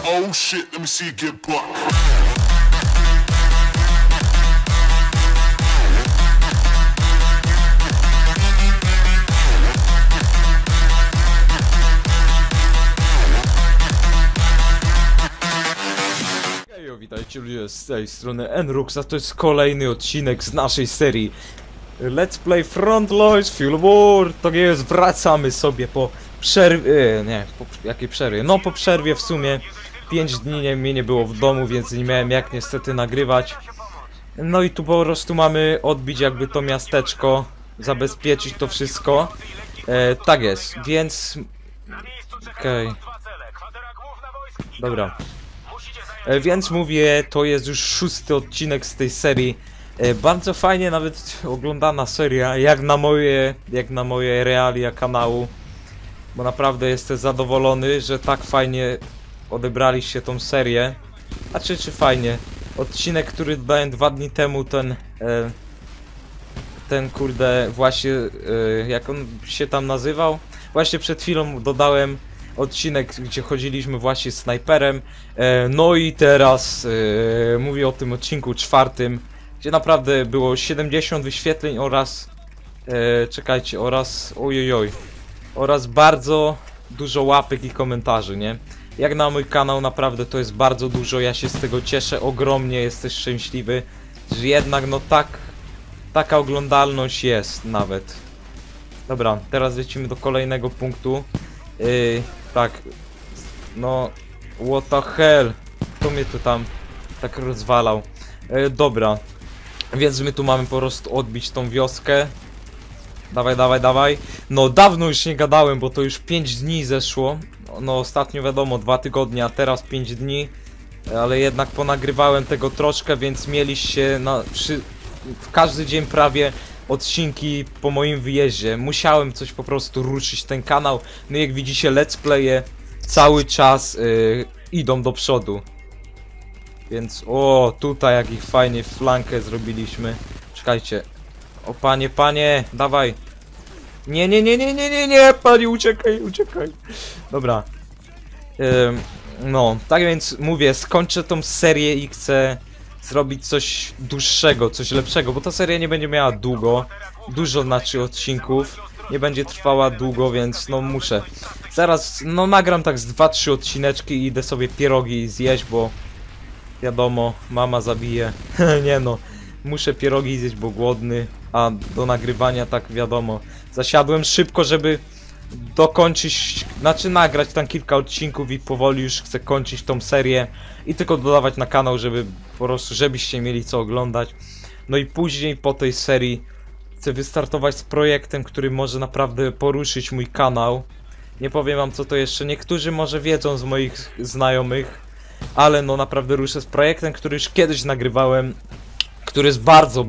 Oh shit, let me see you get buck. Hejo, witajcie ludzie z tej strony Enrux, a to jest kolejny odcinek z naszej serii Let's Play Frontlines Fuel War. Tak jest, wracamy sobie po przerwie, jakiej przerwie? No po przerwie w sumie 5 dni mnie nie było w domu, więc nie miałem jak niestety nagrywać. No i tu po prostu mamy odbić jakby to miasteczko, zabezpieczyć to wszystko. Tak jest, więc... Okej. Dobra. Więc mówię, to jest już 6. odcinek z tej serii. Bardzo fajnie nawet oglądana seria, jak na moje realia kanału. Bo naprawdę jestem zadowolony, że tak fajnie odebraliście tą serię. A czy fajnie? Odcinek, który dodałem 2 dni temu, ten kurde właśnie, jak on się tam nazywał? Właśnie przed chwilą dodałem odcinek, gdzie chodziliśmy właśnie z snajperem. No i teraz mówię o tym odcinku 4, gdzie naprawdę było 70 wyświetleń oraz czekajcie, oraz bardzo dużo łapek i komentarzy, nie? Jak na mój kanał naprawdę to jest bardzo dużo, ja się z tego cieszę ogromnie, jestem szczęśliwy, że jednak no taka oglądalność jest nawet. Dobra, teraz lecimy do kolejnego punktu. Tak, no, what the hell, kto mnie tu tam tak rozwalał? Dobra, więc my tu mamy po prostu odbić tą wioskę. Dawaj. No dawno już nie gadałem, bo to już 5 dni zeszło. No ostatnio wiadomo 2 tygodnie, a teraz 5 dni. Ale jednak ponagrywałem tego troszkę, więc mieliście w każdy dzień prawie odcinki po moim wyjeździe. Musiałem coś po prostu ruszyć ten kanał. No jak widzicie, let's playe cały czas idą do przodu. Więc o, tutaj jak ich fajnie flankę zrobiliśmy. Czekajcie. O panie, dawaj. Nie, panie, uciekaj. Dobra. No, tak więc mówię, skończę tą serię i chcę zrobić coś dłuższego, coś lepszego, bo ta seria nie będzie miała dużo znaczy odcinków, nie będzie trwała długo, więc no muszę. Zaraz, no nagram tak z 2-3 odcineczki i idę sobie pierogi zjeść, bo wiadomo, mama zabije. Nie no, muszę pierogi zjeść, bo głodny, a do nagrywania tak wiadomo. Zasiadłem szybko, żeby dokończyć, znaczy nagrać tam kilka odcinków i powoli już chcę kończyć tą serię i tylko dodawać na kanał, żeby po prostu, żebyście mieli co oglądać. No i później po tej serii chcę wystartować z projektem, który może naprawdę poruszyć mój kanał. Nie powiem wam co to jeszcze, niektórzy może wiedzą z moich znajomych, ale no naprawdę ruszę z projektem, który już kiedyś nagrywałem, który jest bardzo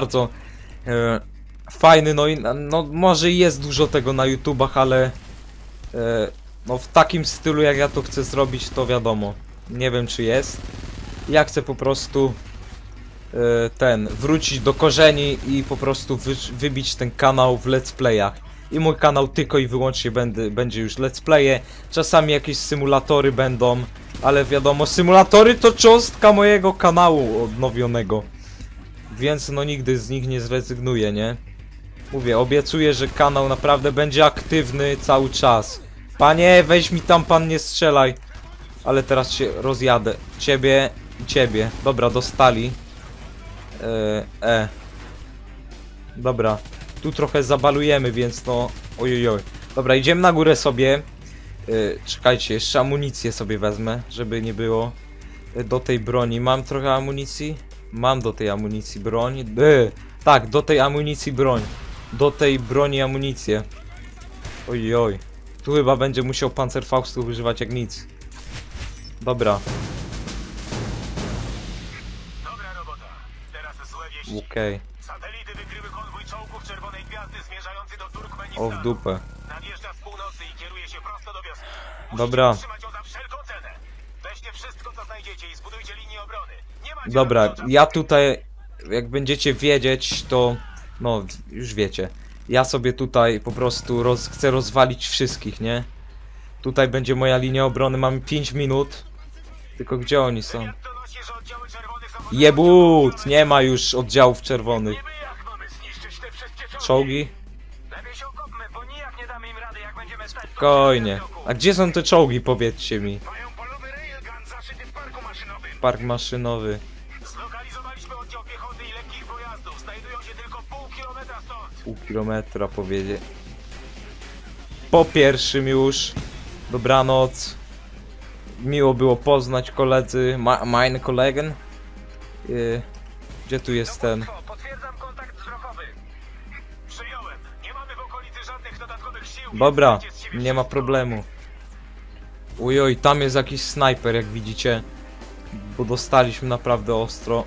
fajny, no i no może jest dużo tego na YouTubach, ale no w takim stylu jak ja to chcę zrobić, to wiadomo, nie wiem czy jest. Ja chcę po prostu wrócić do korzeni i po prostu wybić ten kanał w let's playach. I mój kanał tylko i wyłącznie będzie już let's playe. Czasami jakieś symulatory będą, ale wiadomo, symulatory to cząstka mojego kanału odnowionego. Więc no nigdy z nich nie zrezygnuję, nie? Mówię, obiecuję, że kanał naprawdę będzie aktywny cały czas. Panie, weź mi tam, pan nie strzelaj. Ale teraz się rozjadę. Ciebie i ciebie. Dobra, dostali. Dobra. Tu trochę zabalujemy, więc no... Ojojoj. Dobra, idziemy na górę sobie. Czekajcie, jeszcze amunicję sobie wezmę, żeby nie było. Do tej broni. Mam trochę amunicji? Mam do tej amunicji broń. Tak, do tej amunicji broń. Do tej broni amunicję. Ojoj. Tu chyba będzie musiał Panzerfaustów używać jak nic. Dobra. Dobra robota. Teraz złe wieści. Okej. Satelity wykryły konwój czołgów Czerwonej Gwiazdy zmierzający do O Turkmenistanu. w dupę. Nadjeżdża z północy i kieruje się prosto do wioski. Dobra. Musicie utrzymać ją za wszelką cenę. Weźcie wszystko co znajdziecie i zbudujcie linię obrony. Nie macie Dobra, ja tutaj, jak będziecie wiedzieć, to... No, już wiecie. Ja sobie tutaj po prostu chcę rozwalić wszystkich, nie? Tutaj będzie moja linia obrony, mamy 5 minut. Tylko gdzie oni są? Wywiad donosi, że oddziały czerwonych są... Jebut! Nie ma już oddziałów czerwonych. Niby jak mamy zniszczyć te wszystkie Czołgi? Lepiej się okopmy, bo nijak nie damy im rady, jak będziemy stać... Spokojnie. A gdzie są te czołgi, powiedzcie mi? Mają polowy railgun zaszyty w parku maszynowym. Park maszynowy. Zlokalizowaliśmy oddział piechoty i lekkich pojazdów. Znajdują się tylko pół kilometra stąd. Pół kilometra powiedzie. Po pierwszym już. Dobranoc. Miło było poznać koledzy. Meine Kollegen. Gdzie tu jest ten? Dowództwo, potwierdzam kontakt wzrokowy. Przyjąłem. Nie mamy w okolicy żadnych dodatkowych sił. więc Dobra, dajcie z siebie nie ma wszystko. problemu. Ujoj, tam jest jakiś snajper, jak widzicie. Bo dostaliśmy naprawdę ostro.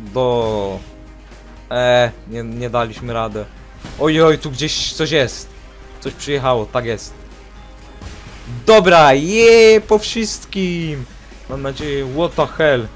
Nie daliśmy radę. Ojoj, tu gdzieś coś jest. Coś przyjechało, tak jest. Dobra, po wszystkim. Mam nadzieję, what the hell.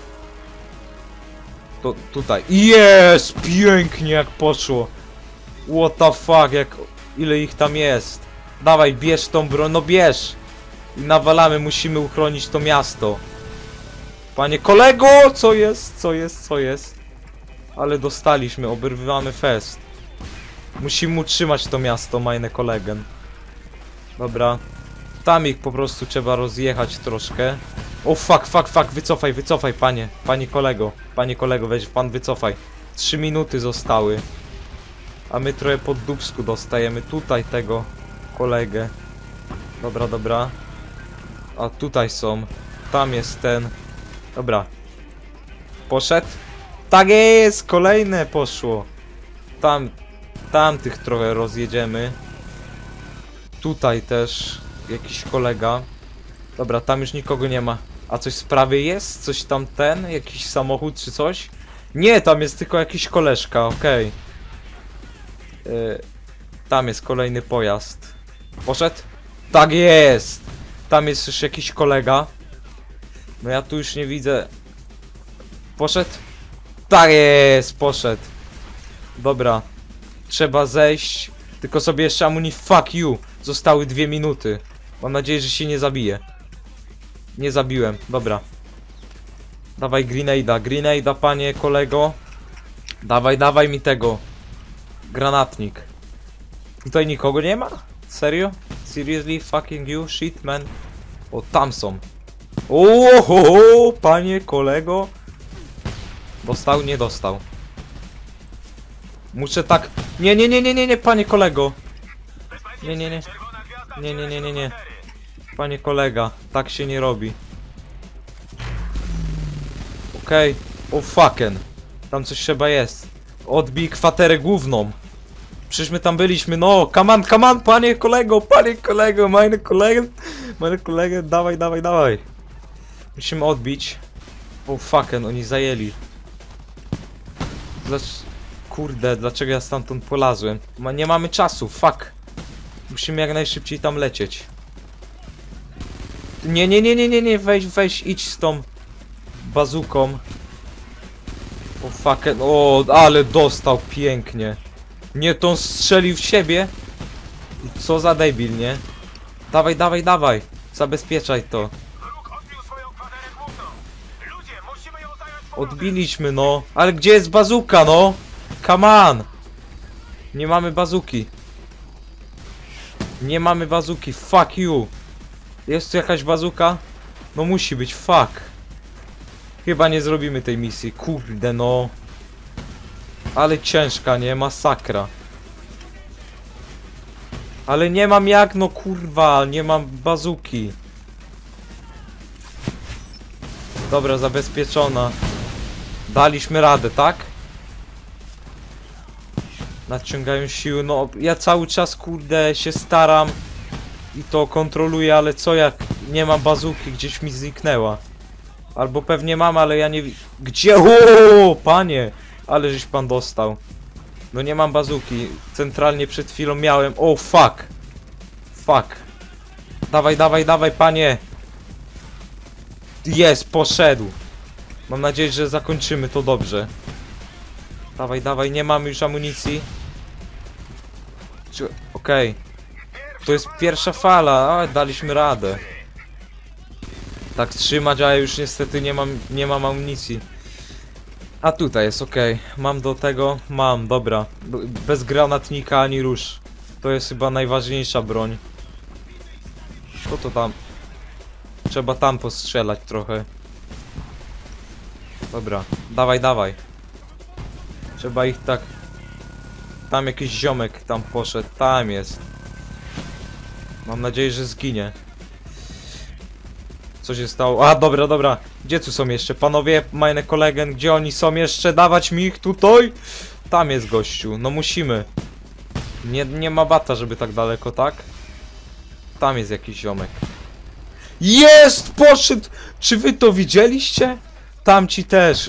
To tutaj. Jest! Pięknie jak poszło. What the fuck, ile ich tam jest. Dawaj, bierz tą broń, no bierz. I nawalamy, musimy uchronić to miasto. Panie kolego, co jest, co jest, co jest? Ale dostaliśmy, oberwamy fest. Musimy utrzymać to miasto, meine Kollegen. Dobra. Tam ich po prostu trzeba rozjechać troszkę. O fuck, fuck, fuck, wycofaj, wycofaj, panie kolego, weź pan wycofaj. 3 minuty zostały. A my trochę pod dupsku dostajemy tutaj tego kolegę. Dobra, dobra. A tutaj są. Tam jest ten. Dobra. Poszedł? Tak jest! Kolejne poszło. Tamtych trochę rozjedziemy. Tutaj też jakiś kolega. Dobra, tam już nikogo nie ma. A coś z prawej jest? Coś tam jakiś samochód czy coś? Nie, tam jest tylko jakiś koleżka, okej. Tam jest kolejny pojazd. Poszedł? Tak jest! Tam jest już jakiś kolega. No ja tu już nie widzę. Poszedł? Tak jest! Poszedł. Dobra. Trzeba zejść. Tylko sobie jeszcze fuck you! Zostały 2 minuty. Mam nadzieję, że się nie zabije. Nie zabiłem, dobra. Dawaj grenade'a, panie kolego. Dawaj mi tego. Granatnik. Tutaj nikogo nie ma? Serio? Seriously fucking you? Shit man. O, tam są. Oho, panie kolego. Dostał? Nie dostał. Muszę tak... Nie, panie kolego. Nie. Czerwona gwiazda Nie. Panie kolega, tak się nie robi. Okej. O fucking. Tam coś chyba jest. Odbij kwaterę główną. Przecież my tam byliśmy, no. Come on, panie kolego, meine Kollegen, dawaj. Musimy odbić. O fucking, oni zajęli. Kurde, dlaczego ja stamtąd polazłem? Nie mamy czasu, fuck. Musimy jak najszybciej tam lecieć. Nie, weź, idź z tą bazuką. O fucking, o, ale dostał pięknie. Nie, to on strzelił w siebie. I co za debil, nie? Dawaj, zabezpieczaj to. Wróg odbił swoją kwaterę główną. Ludzie, musimy ją zająć po Odbiliśmy, no. Ale gdzie jest bazuka, no? Come on. Nie mamy bazuki. Nie mamy bazuki, fuck you. Jest tu jakaś bazuka? No musi być, fuck. Chyba nie zrobimy tej misji, kurde no. Ale ciężka, nie? Masakra. Ale nie mam jak, no kurwa, nie mam bazuki. Dobra, zabezpieczona. Daliśmy radę, tak? Nadciągają siły, no ja cały czas kurde się staram i to kontroluję, ale co jak nie mam bazuki, gdzieś mi zniknęła. Albo pewnie mam, ale ja nie... Gdzie? O, panie! Ale żeś pan dostał. No nie mam bazuki, centralnie przed chwilą miałem... O, fuck! Fuck! Dawaj, panie! Jest, poszedł! Mam nadzieję, że zakończymy to dobrze. Dawaj, nie mamy już amunicji. Okej. To jest pierwsza fala, a daliśmy radę. tak trzymać, a ja już niestety nie mam amunicji. A tutaj jest okej. Mam do tego, dobra. Bez granatnika ani róż. To jest chyba najważniejsza broń. Co to tam? Trzeba tam postrzelać trochę. Dobra, dawaj, dawaj. Trzeba ich tak... Tam jakiś ziomek tam poszedł, tam jest. Mam nadzieję, że zginie. Co się stało? A, dobra, dobra. Gdzie tu są jeszcze? Panowie, meine Kollegen, gdzie oni są jeszcze? Dawać mi ich tutaj? Tam jest gościu, no musimy. Nie ma bata, żeby tak daleko, tak? Tam jest jakiś ziomek. Jest! Poszedł! Czy wy to widzieliście? Tamci też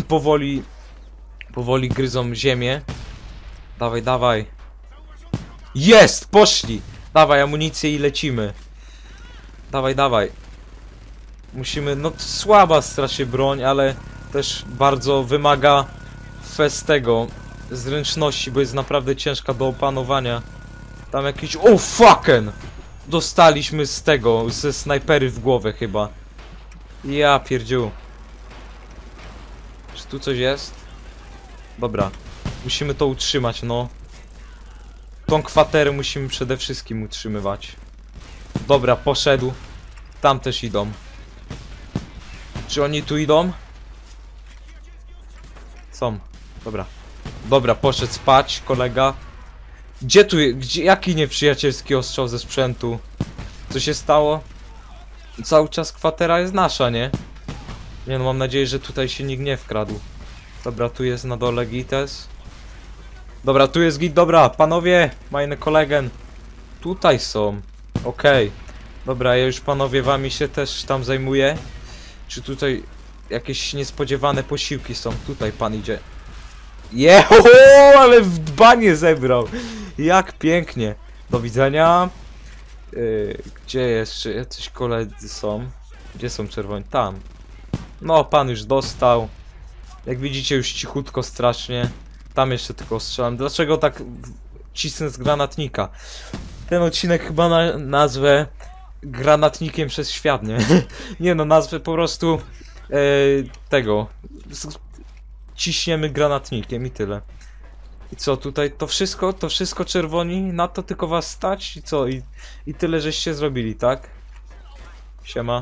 powoli gryzą ziemię. Dawaj, dawaj. Jest! Poszli! Dawaj amunicję i lecimy. Dawaj, dawaj. Musimy, no słaba strasznie broń, ale też bardzo wymaga tego zręczności, bo jest naprawdę ciężka do opanowania. Tam jakiś... O, fucken! Dostaliśmy z tego, ze snajpery w głowę chyba. Ja pierdziu. Czy tu coś jest? Dobra. Musimy to utrzymać, no. Tą kwaterę musimy przede wszystkim utrzymywać. Dobra, poszedł. Tam też idą. Czy oni tu idą? Są. Dobra. Dobra, poszedł spać, kolega. Gdzie tu... jaki nieprzyjacielski ostrzał ze sprzętu? Co się stało? Cały czas kwatera jest nasza, nie? Nie no, mam nadzieję, że tutaj się nikt nie wkradł. Dobra, tu jest na dole gites. Dobra, tu jest git, dobra, panowie, meine Kollegen. Tutaj są. Okej. Dobra, ja już panowie wami się też tam zajmuję. Czy tutaj jakieś niespodziewane posiłki są? Tutaj pan idzie. Jehoho, ale w dbanie zebrał. Jak pięknie. Do widzenia. Gdzie jeszcze jacyś koledzy są? Gdzie są czerwoni? Tam. No, pan już dostał. Jak widzicie, już cichutko strasznie. Tam jeszcze tylko strzelam. Dlaczego tak cisnę z granatnika? Ten odcinek chyba nazwę granatnikiem przez świat, nie? Nie no, nazwę po prostu tego. Ciśniemy granatnikiem i tyle. I co tutaj? To wszystko czerwoni? Na to tylko was stać? I co? I tyle żeście zrobili, tak? Siema.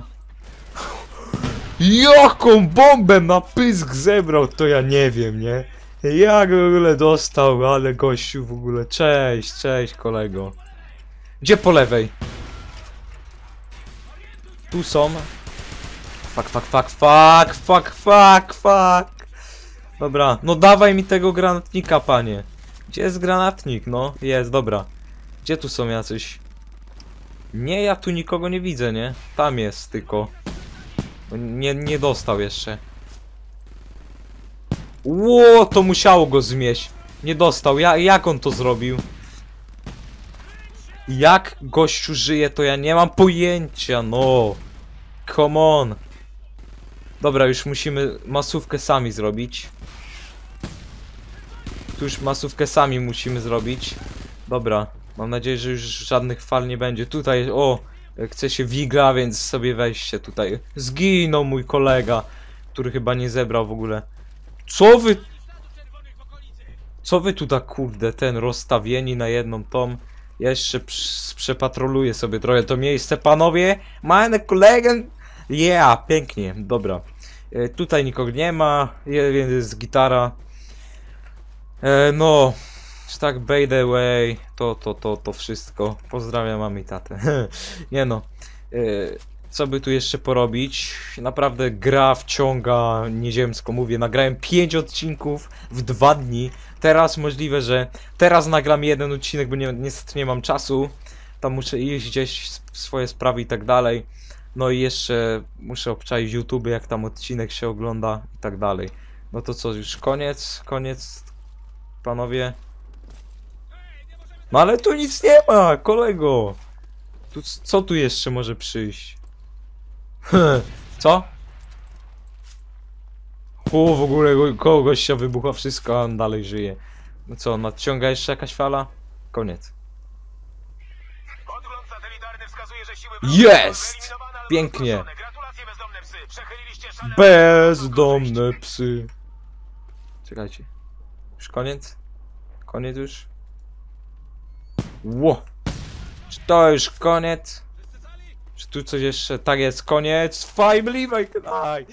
Jaką bombę na pysk zebrał, to ja nie wiem, nie? Jak w ogóle dostał, ale gościu w ogóle. Cześć, cześć kolego. Gdzie po lewej? Tu są. Fuck. Dobra, no dawaj mi tego granatnika, panie. Gdzie jest granatnik? No, jest, dobra. Gdzie tu są jacyś? Nie, ja tu nikogo nie widzę, nie? Tam jest tylko. Nie dostał jeszcze. Ło, to musiało go zmieść. Nie dostał. Jak on to zrobił? Jak gościu żyje, to ja nie mam pojęcia, no. Come on. Dobra, już musimy masówkę sami zrobić. Tu już masówkę sami musimy zrobić. Dobra, mam nadzieję, że już żadnych fal nie będzie. Tutaj, o, chce się wigla, więc sobie weźcie tutaj. Zginął mój kolega, który chyba nie zebrał w ogóle. Co wy tu tak, kurde, rozstawieni na jedną tom? Ja jeszcze przepatroluję sobie trochę to miejsce, panowie. Meine Kollegen. Yeah, pięknie, dobra. Tutaj nikogo nie ma, więc jest gitara. No, tak by the way, to wszystko. Pozdrawiam mamy i tatę. Nie no, co by tu jeszcze porobić? Naprawdę gra wciąga nieziemsko, mówię, nagrałem 5 odcinków w 2 dni. Teraz możliwe, że teraz nagram jeden odcinek, bo niestety nie mam czasu. Tam muszę iść gdzieś w swoje sprawy i tak dalej. No i jeszcze muszę obczaić YouTube, jak tam odcinek się ogląda i tak dalej. No to co, już koniec, panowie. No ale tu nic nie ma, kolego. Co tu jeszcze może przyjść? Co? W ogóle koło gościa wybucha wszystko, a on dalej żyje. No co, nadciąga jeszcze jakaś fala? Koniec. Podgląd satelitarny wskazuje, że siły Jest! Pięknie. Gratulacje, przechyliliście szale... Bezdomne psy. Czekajcie. Już koniec? Koniec już? Ło! Czy to już koniec? Czy tu coś jeszcze? Tak jest, koniec! Finally, my cry!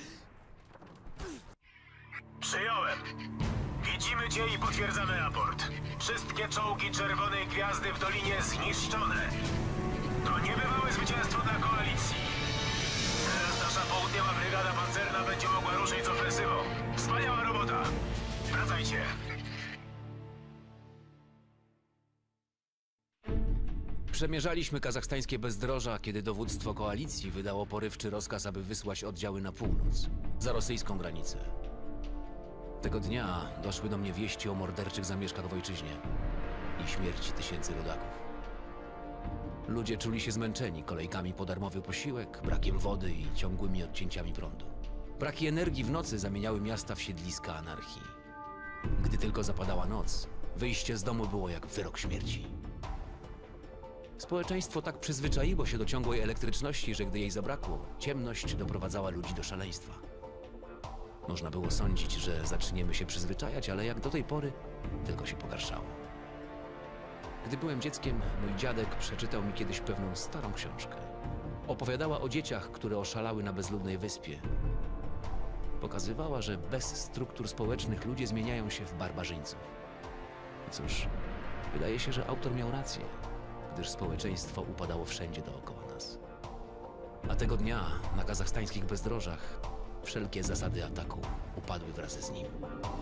Przyjąłem. Widzimy cię i potwierdzamy raport. Wszystkie czołgi Czerwonej Gwiazdy w Dolinie zniszczone. To niebywałe zwycięstwo dla koalicji. Teraz nasza południowa brygada pancerna będzie mogła ruszyć z ofensywą. Wspaniała robota. Wracajcie. Przemierzaliśmy kazachstańskie bezdroża, kiedy dowództwo koalicji wydało porywczy rozkaz, aby wysłać oddziały na północ, za rosyjską granicę. Tego dnia doszły do mnie wieści o morderczych zamieszkach w ojczyźnie i śmierci tysięcy rodaków. Ludzie czuli się zmęczeni kolejkami po darmowy posiłek, brakiem wody i ciągłymi odcięciami prądu. Braki energii w nocy zamieniały miasta w siedliska anarchii. Gdy tylko zapadała noc, wyjście z domu było jak wyrok śmierci. Społeczeństwo tak przyzwyczaiło się do ciągłej elektryczności, że gdy jej zabrakło, ciemność doprowadzała ludzi do szaleństwa. Można było sądzić, że zaczniemy się przyzwyczajać, ale jak do tej pory tylko się pogarszało. Gdy byłem dzieckiem, mój dziadek przeczytał mi kiedyś pewną starą książkę. Opowiadała o dzieciach, które oszalały na bezludnej wyspie. Pokazywała, że bez struktur społecznych ludzie zmieniają się w barbarzyńców. Cóż, wydaje się, że autor miał rację, gdyż społeczeństwo upadało wszędzie dookoła nas. A tego dnia na kazachstańskich bezdrożach wszelkie zasady ataku upadły wraz z nim.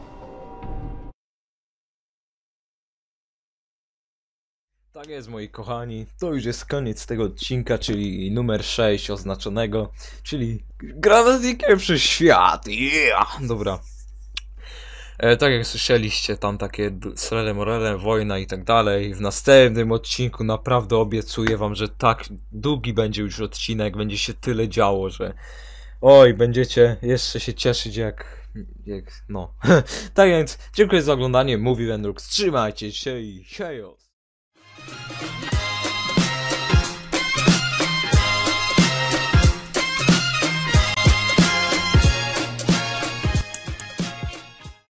Tak jest, moi kochani, to już jest koniec tego odcinka, czyli numer 6 oznaczonego, czyli granatnikiem przez świat, yeah! Dobra. Tak jak słyszeliście, tam takie srele morele, wojna i tak dalej. W następnym odcinku naprawdę obiecuję wam, że tak długi będzie już odcinek, będzie się tyle działo, że oj, będziecie jeszcze się cieszyć jak no. Tak więc, dziękuję za oglądanie, mówi Wendruk, trzymajcie się i hejos!